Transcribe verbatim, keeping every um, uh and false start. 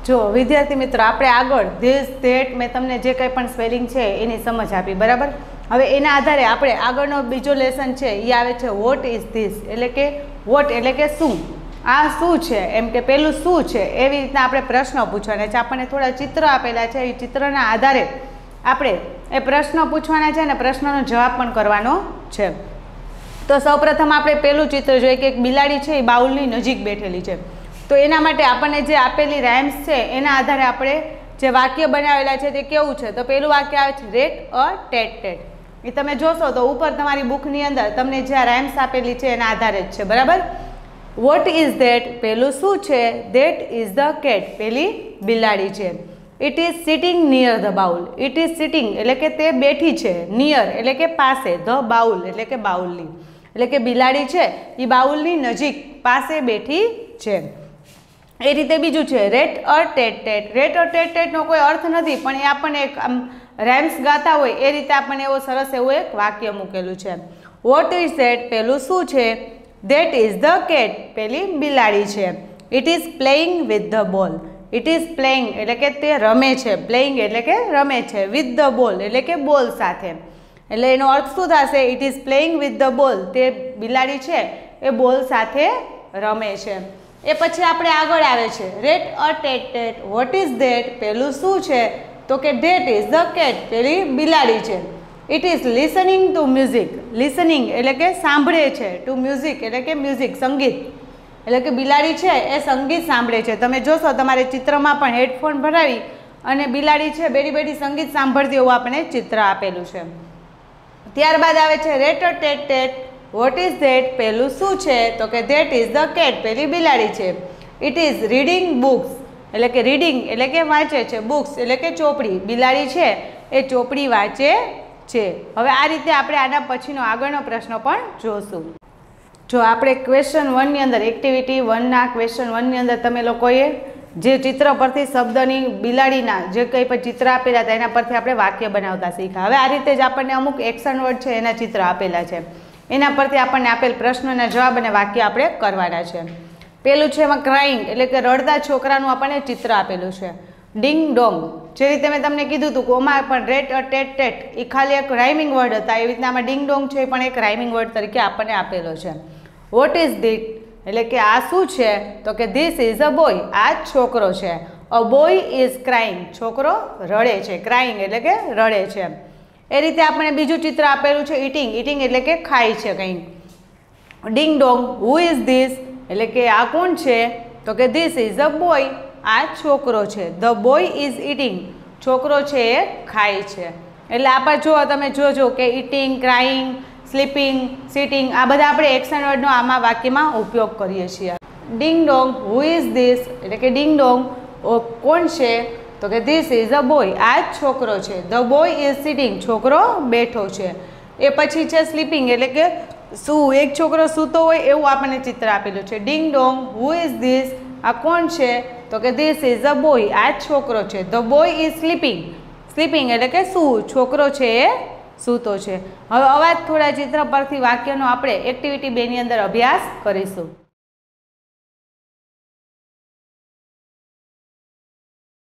જો વિદ્યાર્થી મિત્રો, આપણે આગળ ધીસ ધેટ મેં તમને જે કંઈ પણ સ્પેલિંગ છે એની સમજ આપી, બરાબર. હવે એના આધારે આપણે આગળનો બીજો લેસન છે એ આવે છે વોટ ઇઝ ધીસ, એટલે કે વોટ એટલે કે શું, આ શું છે, એમ કે પેલું શું છે, એવી રીતના આપણે પ્રશ્નો પૂછવાના છે. આપણને થોડા ચિત્રો આપેલા છે, એ ચિત્રના આધારે આપણે એ પ્રશ્નો પૂછવાના છે અને પ્રશ્નનો જવાબ પણ કરવાનો છે. તો સૌપ્રથમ આપણે પેલું ચિત્ર જોઈએ કે એક બિલાડી છે એ બાઉલની નજીક બેઠેલી છે. તો એના માટે આપણને જે આપેલી રાઇમ્સ છે એના આધારે આપણે જે વાક્ય બનાવેલા છે તે કેવું છે. તો પેલું વાક્ય આવે છે રેટ અ ટેટ ટેટ. એ તમે જોશો તો ઉપર તમારી બુકની અંદર તમને જે આ રાઇમ્સ આપેલી છે એના આધારે જ છે, બરાબર. વોટ ઇઝ ધેટ, પેલું શું છે. ધેટ ઇઝ ધ કેટ, પેલી બિલાડી છે. It is sitting near the bowl, it is sitting એટલે કે તે બેઠી છે, નિયર એટલે કે પાસે, ધ બાઉલ એટલે કે બાઉલની, એટલે કે બિલાડી છે એ બાઉલની નજીક પાસે બેઠી છે. એ રીતે બીજું છે rat a tat tat. Rat a tat ટેટનો કોઈ અર્થ નથી, પણ એ આપણને એક આમ રાઇમ્સ ગાતા હોય એ રીતે આપણને એવો સરસ એવું એક વાક્ય મૂકેલું છે. વોટ ઇઝ ધેટ, પેલું શું છે. ધેટ ઇઝ ધ કેટ, પેલી બિલાડી છે. It is playing with the ball, it is playing એટલે કે તે રમે છે, પ્લેઇંગ એટલે કે રમે છે, વિથ ધ બોલ એટલે કે બોલ સાથે. એટલે એનો અર્થ શું થશે. It is playing with the ball, તે બિલાડી છે એ બોલ સાથે રમે છે. એ પછી આપણે આગળ આવે છે rat a tat tat. What is that, પેલું શું છે. તો કે ધેટ ઇઝ ધ કેટ, પેલી બિલાડી છે. It is listening to music, listening એટલે કે સાંભળે છે, ટુ મ્યુઝિક એટલે કે મ્યુઝિક સંગીત, એટલે કે બિલાડી છે એ સંગીત સાંભળે છે. તમે જોશો તમારે ચિત્રમાં પણ હેડફોન ભરાવી અને બિલાડી છે બેઠી બેઠી સંગીત સાંભળતી એવું આપણને ચિત્ર આપેલું છે. ત્યારબાદ આવે છે rat a tat tat. What is that, પેલું શું છે. તો કે ધેટ ઇઝ ધ કેટ, પેલી બિલાડી છે. ઇટ ઇઝ રીડિંગ બુક્સ એટલે કે રીડિંગ એટલે કે વાંચે છે, બુક્સ એટલે કે ચોપડી, બિલાડી છે એ ચોપડી વાંચે છે. હવે આ રીતે આપણે આના પછીનો આગળનો પ્રશ્ન પણ જોશું. જો આપણે ક્વેશ્ચન વનની અંદર એક્ટિવિટી વનના ક્વેશ્ચન વનની અંદર તમે લોકોએ જે ચિત્ર પરથી શબ્દની બિલાડીના જે કંઈ પણ ચિત્ર આપેલા હતા એના પરથી આપણે વાક્ય બનાવતા શીખ્યા. હવે આ રીતે જ આપણને અમુક એક્શન વર્ડ છે એના ચિત્ર આપેલા છે, એના પરથી આપણને આપેલ પ્રશ્નના જવાબ અને વાક્ય આપણે કરવાના છે. પેલું છે એમાં ક્રાઇંગ એટલે કે રડતા છોકરાનું આપણને ચિત્ર આપેલું છે. ડિંગ ડોંગ, જે રીતે મેં તમને કીધું હતું કે ઓમાં પણ રેટ અ ટેટ ટેટ એ ખાલી એક રાઇમિંગ વર્ડ હતા, એવી રીતના આમાં ડિંગ ડોંગ છે એ પણ એક રાઇમિંગ વર્ડ તરીકે આપણને આપેલો છે. વોટ ઇઝ ધીટ એટલે કે આ શું છે. તો કે ધીસ ઇઝ અ બોય, આ છોકરો છે. અ બોય ઇઝ ક્રાઇંગ, છોકરો રડે છે, ક્રાઇંગ એટલે કે રડે છે. એ રીતે આપણને બીજું ચિત્ર આપેલું છે ઇટિંગ, ઇટિંગ એટલે કે ખાય છે કંઈક. ડિંગ ડોંગ, હુ ઇઝ ધીસ એટલે કે આ કોણ છે. તો કે ધીસ ઇઝ અ બોય, આ છોકરો છે. ધ બોય ઇઝ ઇટિંગ, છોકરો છે એ ખાય છે. એટલે આપણે જો તમે જોજો કે ઇટિંગ, ક્રાઇંગ, સ્લીપિંગ, સિટિંગ આ બધા આપણે એક્શન વર્ડનો આમાં વાક્યમાં ઉપયોગ કરીએ છીએ. ડિંગ ડોંગ, હુ ઇઝ ધીસ એટલે કે ડિંગ ડોંગ કોણ છે. તો કે ધીસ ઇઝ અ બોય, આ જ છોકરો છે. ધ બોય ઇઝ સિટિંગ, છોકરો બેઠો છે. એ પછી છે સ્લીપિંગ એટલે કે શું એક છોકરો સૂતો હોય એવું આપણને ચિત્ર આપેલું છે. ડિંગ ડોંગ, હુ ઇઝ ધીસ આ કોણ છે. તો કે ધીસ ઇઝ અ બોય, આ જ છોકરો છે. The boy is sleeping, sleeping એટલે કે શું છોકરો છે એ સૂતો છે. હવે અવાજ થોડા ચિત્ર પરથી વાક્યનો આપણે એક્ટિવિટી બે ની અંદર અભ્યાસ કરીશું.